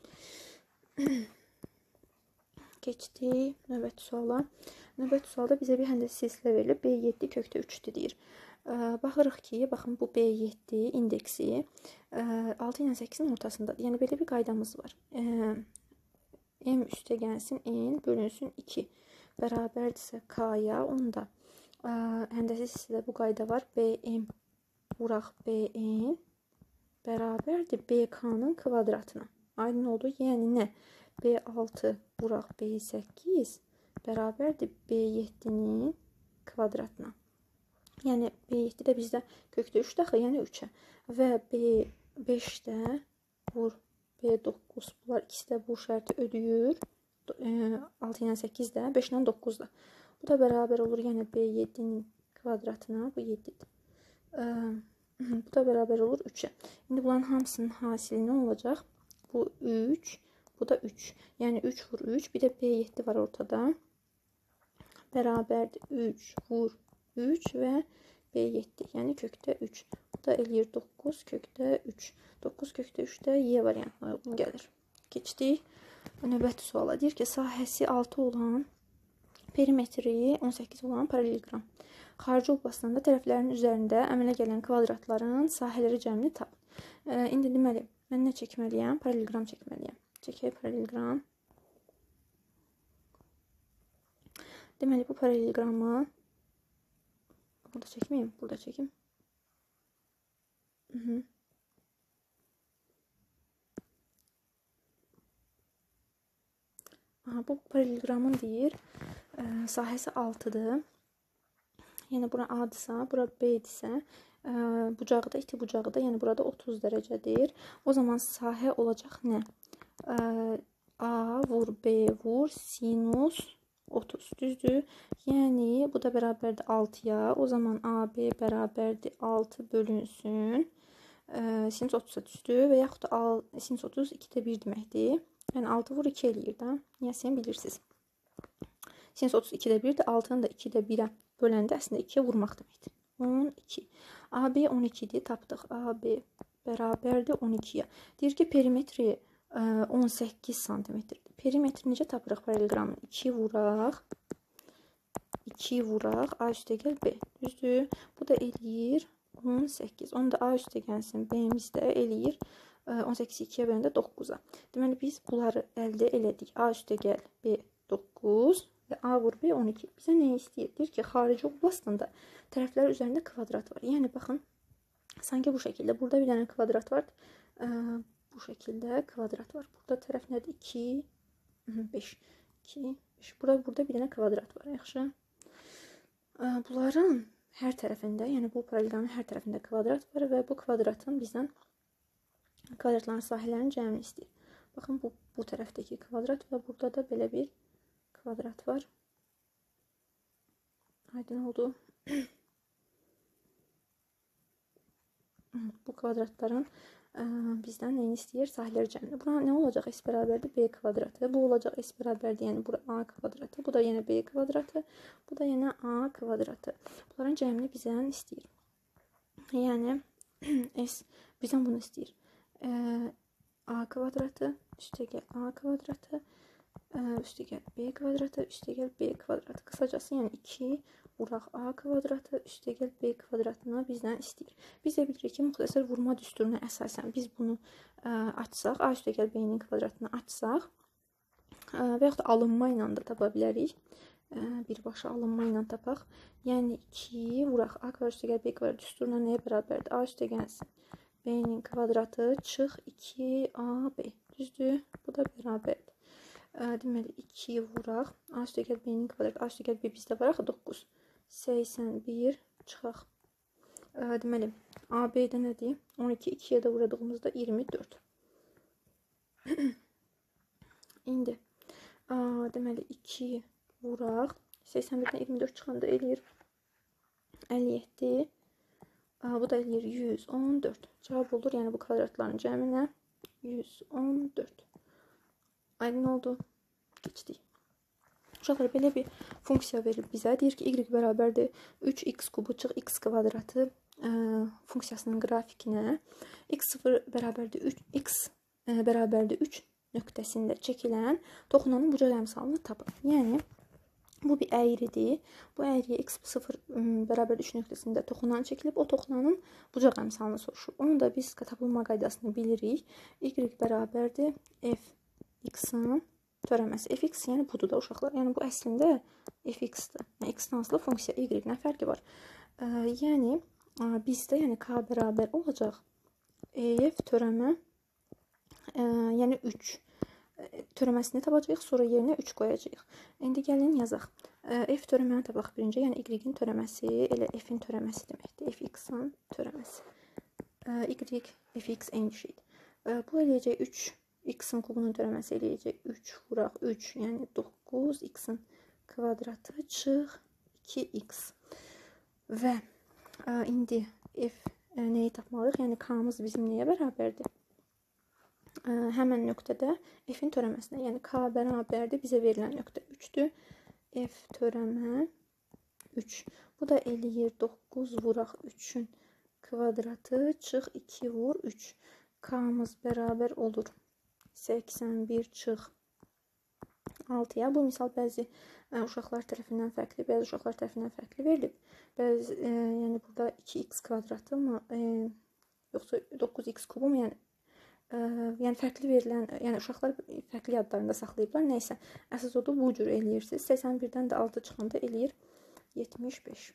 Keçdik növbəti suala. Növbəti sualda bizə bir həndəsə silsilə verilib. B yeddi kökdə üçdür deyir. Baxırıq ki, baxın bu B yeddi indeksi altı ilə səkkizin ortasındadır. Yəni belə bir qaydamız var. M üstə gəlsin N bölünsün iki. Bərabərdirsə K-ya, onda həndəsə silsilə bu qayda var. B M vuraq B N bərabərdir B K-nın kvadratına. Aydın oldu. Yəni nə? B altı vuraq B səkkiz bərabərdir B yeddinin kvadratına. Yəni B yeddi də bizdə kökdə üç daxil, yəni üçə. Və B beş də vur B doqquz. Bunlar ikisi də bu şərti ödəyir. altı ilə səkkiz də, beş ilə doqquz da. Bu da bərabər olur, yəni B yeddinin kvadratına, bu yeddidir. Bu da bərabər olur üçə. İndi bunların hamısının hasili nə olacaq? Bu üç, bu da üç. Yəni üç vur üç, bir də B yeddi var ortada. Bərabərdir üç vur üç və B yeddi, yəni kökdə üç. Bu da eləyir doqquz kökdə üç. doqquz kökdə üçdə Y variantına uyğun gəlir. Keçdik növbəti suala. Deyir ki, sahəsi altı olan perimetri on səkkiz olan paralelgram. Xarici oblasında tərəflərin üzərində əmələ gələn kvadratların sahələri cəmini tap. E, indi deməli, mən nə çəkməliyəm? Paralelgram çəkməliyəm. Çəkək paralelgram. Deməli, bu paralelgramı burada çəkməyim, burada çəkim. Hı -hı. Aha, bu paralelgramın deyir, e, sahəsi altıdır. Yəni bura A-dırsa, bura B-dirsə, e, bucağı da, iti bucağı da, yəni burada otuz dərəcədir. O zaman sahə olacaq nə? E, A vur B vur sinus otuz, düzdür? Yəni bu da bərabərdir altıya. O zaman A B bərabərdir altı bölünsün. E, sinus otuza düzdür və yaxud da sinus otuz ikidə bir deməkdir. Yəni altı vur iki eləyir də. Niyəsini bilirsiniz. Sinus otuz ikidə birdir. altını da ikidə birə böləndə əslində ikiyə vurmaq deməkdir. on iki. A B on ikidir. Tapdıq. A B bərabərdir on ikiyə. Deyir ki, perimetri on səkkiz santimetrdir. Perimetri necə tapırıq paralelgramın? iki vuraq. iki vuraq. A üstə gəl B. Düzdür. Bu da eləyir on səkkiz. Onu da A üstə gəlsin. B'miz də eləyir on səkkiz ikiyə böləndə doqquza. Deməli, biz bunları əldə elədik. A üstə gəl B doqquz və A vur B on iki. Bizə nə istəyir? Deyir ki, xarici oblastında tərəflər üzərində kvadrat var. Yəni, baxın, sanki bu şəkildə. Burada bir dənə kvadrat var. Bu şəkildə kvadrat var. Burada tərəf nədir? iki, beş. iki, beş. Burada, burada bir dənə kvadrat var. Yaxşı. Bunların hər tərəfində, yəni bu paralelgramın hər tərəfində kvadrat var və bu kvadratın bizdən kvadratların sahələrinin cəmini istəyir. Baxın, bu, bu tərəfdəki kvadrat və burada da belə bir kvadrat var. Aydın oldu. Bu kvadratların ə, bizdən neyini istəyir? Sahillər cəmini. Buna nə olacaq? S bərabərdir B kvadratı. Bu olacaq S bərabərdir, yəni bura A kvadratı. Bu da yenə B kvadratı. Bu da yenə A kvadratı. Bunların cəmini bizdən istəyir. Yəni S bizdən bunu istəyir. Ə, A kvadratı üstəgəl A kvadratı ə, üstəgəl B kvadratı üstəgəl B kvadratı. Qısacası yəni iki vuraq A kvadratı üstəgəl B kvadratını bizdən istəyir. Biz də bilirik ki, müxtəsər vurma düsturuna əsasən biz bunu ə, açsaq, A üstəgəl B-nin kvadratını açsaq ə, və yaxud da alınma ilə də tapa bilərik. Ə, birbaşa alınma ilə tapaq. Yəni iki vuraq A kvadrat üstəgəl B kvadrat düsturuna nəyə bərabərdir? A üstəgəl B-nin kvadratı çıx iki A B. Düzdür? Bu da bərabərdir. Ə, deməli iki vuraq A üstəgəl B-nin kvadratı. A üstəgəl B bizdə var axı doqquz. səksən bir çıxaq. Ə, deməli, A B-də nədir? on iki, ikiyə də vuradığımızda iyirmi dörd. İndi, ə, deməli, iki vuraq. səksən birdən iyirmi dörd çıxanda eləyir əlli yeddi. Ə, bu da eləyir yüz on dörd. Cavab olur, yəni bu kvadratların cəminə yüz on dörd. Aydın oldu. Keçdik. Uşaqlar, belə bir funksiya verir bizə. Deyir ki, y bərabərdir üç x kubu çıx x kvadratı ə, funksiyasının qrafikinə. X sıfır bərabərdir üç, x ə, bərabərdir üç nöqtəsində çəkilən toxunanın bucaq əmsalını tapın. Yəni, bu bir əyridir. Bu əyriyə x sıfır bərabərdir üç nöqtəsində toxunan çəkilib, o toxunanın bucaq əmsalını soruşur. Onu da biz tapılma qaydasını bilirik. Y bərabərdir f x-in törəməsi. Fx yəni budur da uşaqlar. Yəni bu əslində fx-dir. Yəni x-dən asılı funksiya y-nə fərqi var. Ə, yəni ə, bizdə yəni k bərabər olacaq f törəmə ə, yəni üç. Törəməsini tapacağıq, sonra yerinə üç qoyacağıq. İndi gəlin yazaq. Ə, f törəməni tapaq birinci. Yəni y-in törəməsi elə f-in törəməsi deməkdir. Fx-in törəməsi. Ə, y fx eyni şeydir. Ə, bu eləyəcək üç. X-in kubunun törəməsi eləyəcək üç vuraq üç, yəni doqquz, x-in kvadratı çıx iki x. Və ə, indi f ə, nəyi tapmalıyıq? Yəni k-mız bizim nəyə bərabərdir? Ə, həmən nöqtədə f-in törəməsinə, yəni k bərabərdir bizə verilən nöqtə üçdür. F törəmə üç. Bu da eləyir doqquz vuraq üçün kvadratı çıx iki vur üç. K-mız bərabər olur səksən bir çıx altıya. Bu misal bəzi ə, uşaqlar tərəfindən fərqli, bəzi uşaqlar tərəfindən fərqli verilib. Bəzi, ə, yəni burada iki x kvadratı mı, ə, yoxsa doqquz x kubu mu, yəni, ə, yəni fərqli verilən, yəni uşaqlar fərqli adlarında saxlayıblar. Nəysə, əsas odur, bu cür eləyirsiniz. səksən birdən də altı çıxanda eləyir yetmiş beş.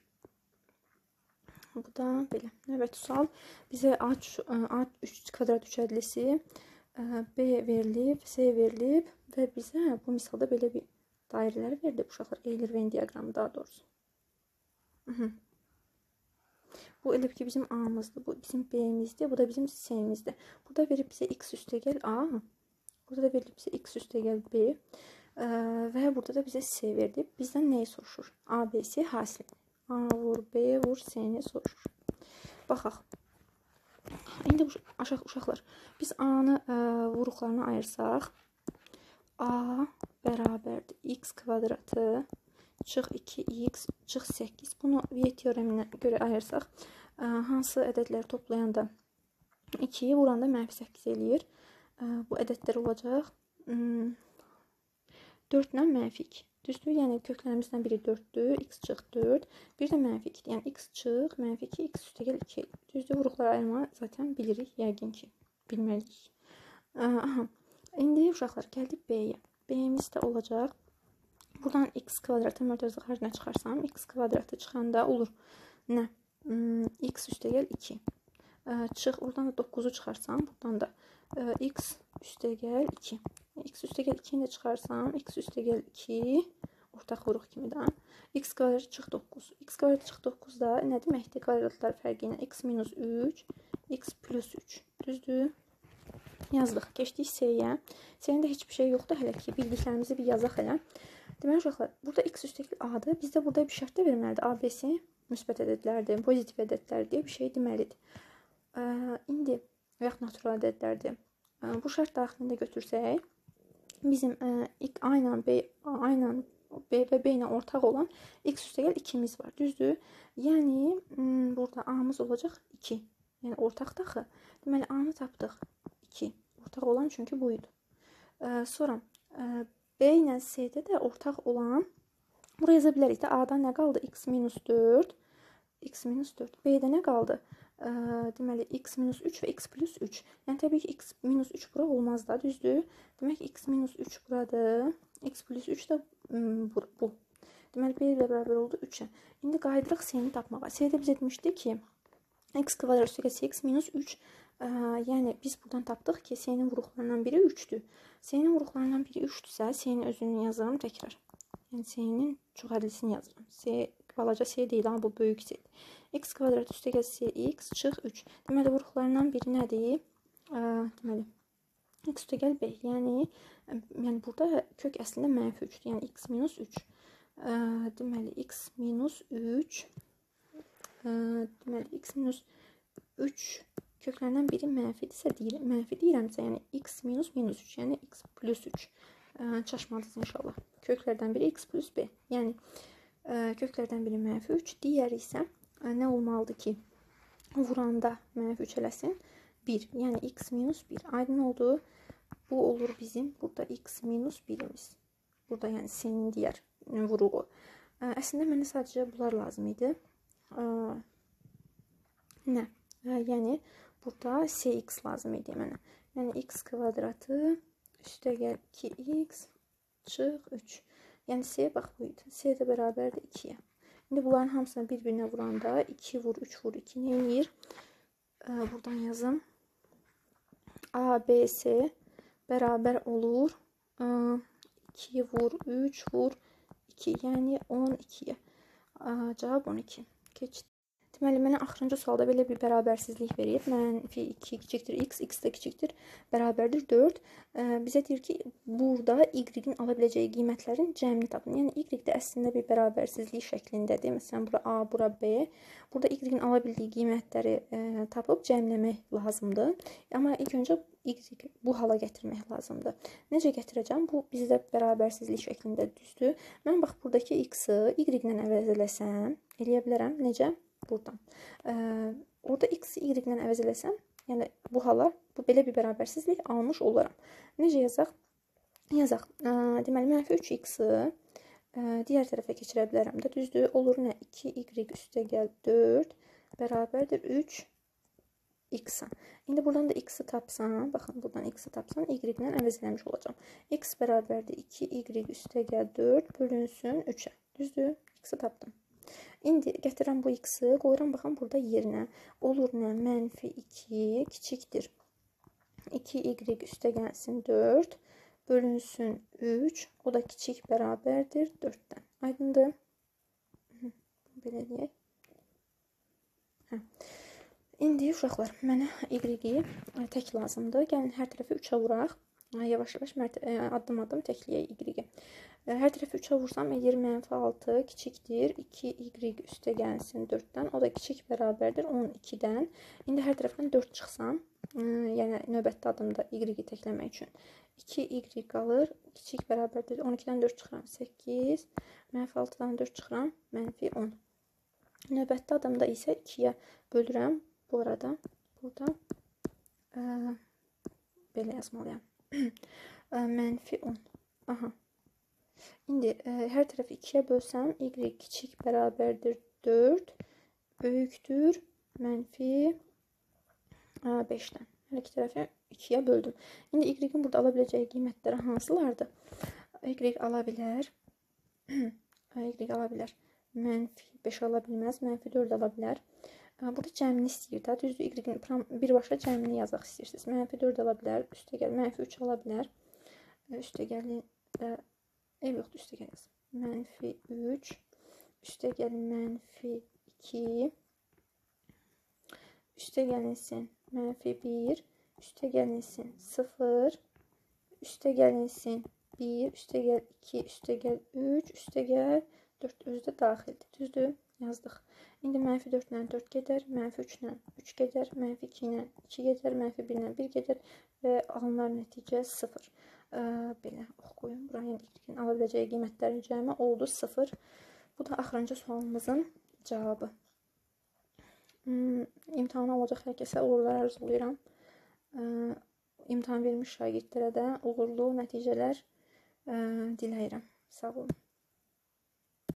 Bu da belə. Növbəti sual bizə A üç kvadrat üçədlisi B verilib, C verilib və bizə bu misalda belə bir dairələr verilib uşaqlar. Eyler-Venn diaqramı daha doğrusu. Hı -hı. Bu elə ki bizim A-mızdır, bu bizim B-mizdir, bu da bizim C-mizdir. Burada verib bizə x üstəgəl A, burada da verilib bizə x üstəgəl B və burada da bizə C verilib. Bizdən nəyi soruşur? A, B, C hasil. A vur B vur C-ni soruşur. Baxaq. İndi aşağı uşaqlar, biz A-nı ə, vuruqlarına ayırsaq, A bərabərdir x kvadratı çıx iki x çıx səkkiz. Bunu V teoreminə görə ayırsaq, ə, hansı ədədləri toplayanda ikiyi vuranda mənfi səkkiz eləyir. Ə, bu ədədlər olacaq dörd ilə mənfi iki. Düzdür, yəni köklərimizdən biri dörddür, x çıx dörd, bir də mənfi ikidir. Yəni x çıx mənfi iki, x üstəgəl iki. Düzdür, vuruqları ayırma zaten bilirik, yəqin ki, bilməliyik. Aha. İndi uşaqlar gəldik B-yə. B-miz də olacaq. Buradan x kvadratı mörtəzə xaricinə çıxarsam, x kvadratı çıxanda olur nə? X üstəgəl iki. Çıx, buradan da doqquzu çıxarsam, buradan da x üstəgəl iki. X üstəgəl ikini də çıxarsam, x üstəgəl iki, ortaq vuruq kimi də. X kvadratı çıx doqquz. X kvadratı çıx doqquz da nə deməkdir? Kvadratlar fərqi ilə x minus üç, x plus üç. Düzdür? Yazdıq. Keçdik C-yə. C-nin də heç bir şey yoxdur hələ ki. Bildiklərimizi bir yazaq hələ. Deməli uşaqlar, burada x üstəgəl a-dır. Bizdə burada bir şərt də verməlidir. A, B, C müsbət ədədlərdir, pozitiv ədədlər deyə bir şey deməlidir. Ə, indi və yaxud natural ədədlərdir. Ə, bu şərt daxilində götürsək, bizim ə, A ilə B, A ilə B və B ilə ortaq olan x üstəgəl ikimiz var. Düzdür? Yəni burada A-mız olacaq iki. Yəni ortaqdır axı. Deməli A-nı tapdıq. iki. Ortaq olan çünki buydu. Ee, sonra e, B ilə C-də də ortaq olan, buraya yaza bilərik də, A-dan nə qaldı? X minus dörd. X minus dörd. B-də nə qaldı? Ee, deməli x minus üç və x plus üç. Yəni təbii ki x minus üç bura olmaz da, düzdür? Demək x minus üç buradır. X plus üç də bu. bu. Deməli B ilə bərabər oldu üçə. İndi qayıdırıq C-ni tapmağa. C-də biz etmişdik ki x kvadrat üstəgəl C x minus üç. Ə, yəni biz buradan tapdıq ki C-nin vuruqlarından biri üçdür. C-nin vuruqlarından biri üçdürsə, C-nin özünü yazıram təkrar. Yəni C-nin çox ədlisini yazıram. C balaca C deyil, amma bu böyük C. X kvadrat üstəgəl C x çıx üç. Deməli vuruqlarından biri nədir? Ə, deməli x üstəgəl B. Yəni yəni burada kök əslində mənfi üçdür. Yəni x minus üç. Ə, deməli x minus üç. Ə, deməli x minus üç köklərdən biri mənfidirsə, deyir, mənfi deyirəmsə, yəni x minus minus üç, yəni x plus üç. Ə, çaşmadınız inşallah. Köklərdən biri x plus B. Yəni ə, köklərdən biri mənfi üç, digəri isə ə, nə olmalıdır ki, vuranda mənfi üç eləsin bir, yəni x minus bir. Aydın oldu. Bu olur bizim burada x minus birimiz. Burada yəni C-nin digər vuruğu. Ə, əslində mənə sadəcə bunlar lazım idi. Ə, nə? Ə, yəni burada Cx lazım idi mənə. Yəni x kvadratı üstəgəl iki x çıx üç. Yəni C bax buydu. C də bərabərdir ikiyə. İndi bunların hamısını bir-birinə vuranda iki vur üç vur iki nə edir? Buradan yazım. A, B, C bərabər olur. iki vur üç vur iki. Yəni on ikiyə. Cavab on iki. Keçdi. Deməli, mənə axırıncı sualda belə bir bərabərsizlik verib. Mənfi iki kiçikdir x, x də kiçikdir, bərabərdir dörd. Ə, bizə deyir ki, burada y-in ala biləcəyi qiymətlərin cəmini tapın. Yəni, y də əslində bir bərabərsizlik şəklindədir. Məsələn, bura A, bura B. Burada y-in ala bildiyi qiymətləri ə, tapıb cəmləmək lazımdır. Amma ilk öncə y bu hala gətirmək lazımdır. Necə gətirəcəm? Bu bizdə bərabərsizlik şəklində düzdür. Mən bax, buradakı x-ı y-lə əvəz eləsəm, eləyə bilərəm. Necə? Buradan. Ee, orada x-i y-lə əvəz eləsəm, yəni bu hala, bu belə bir bərabərsizlik almış olaram. Necə yazaq? Yazaq. Ee, deməli, mənfi üç x-i e, digər tərəfə keçirə bilərəm də. Düzdür, olur nə? iki y üstəgəl dörd bərabərdir üç x-a. İndi buradan da x-i tapsam, baxın, buradan x-i tapsam, y-lə əvəz eləmiş olacam. X bərabərdir iki y üstəgəl dörd bölünsün üçə. Düzdür, x-i tapdım. İndi gətirəm bu x-i, qoyuram baxın burada yerinə. Olur nə? Mənfi iki kiçikdir. iki y üstəgəlsin dörd bölünsün üç. O da kiçik bərabərdir dörddən. Aydındır? Belə deyək. Hə. İndi uşaqlar, mənə y-i tək lazımdır. Gəlin hər tərəfi üçə vuraq. Yavaş-yavaş addım addım təkliyək y-i. Hər tərəfi üçə vursam, edir mənfi altı kiçikdir. iki y üstəgəlsin dörddən. O da kiçik bərabərdir on ikidən. İndi hər tərəfdən dörd çıxsam, yəni növbətli adımda y-i təkləmək üçün. iki y qalır. Kiçik bərabərdir. on ikidən dörd çıxıram. səkkiz. Mənfi altıdan dörd çıxıram. Mənfi on. Növbətli adımda isə ikiyə bölürəm. Bu arada burada ə, belə yazmalıyam. Mənfi on. Aha. İndi ə, hər tərəfi ikiyə bölsəm, y kiçik bərabərdir dörd, böyükdür mənfi beşdən. Hər iki tərəfi ikiyə böldüm. İndi y-in burada ala biləcəyi qiymətləri hansılardır? Y ala bilər. Y ala bilər. Mənfi beş ala bilməz, mənfi dörd ala bilər. Burada cəmini istəyir də. Düzdür, y-in birbaşa cəmini yazaq istəyirsiniz. Mənfi dörd ala bilər, üstəgəl mənfi üç ala bilər. Üstəgəli ev yoxdur, üstəgəl yaz. Mənfi üç, üstəgəl mənfi iki, üstəgəlinsin mənfi bir, üstəgəlinsin sıfır, üstəgəlinsin bir, üstəgəl iki, üstəgəl üç, üstəgəl dörd özü də daxildir. Düzdür? Yazdıq. İndi mənfi dörd ilə dörd gedər, mənfi üç ilə üç gedər, mənfi iki ilə iki gedər, mənfi bir ilə bir gedər və alınan nəticə sıfır. Ee, belə ox qoyun. Buranın y-in ala biləcəyi qiymətlərin cəmi oldu sıfır. Bu da axırıncı sualımızın cavabı. Hmm, imtahana olacaq hər kəsə uğurlar arzulayıram. Ee, imtahan vermiş şagirdlərə də uğurlu nəticələr e, diləyirəm. Sağ olun.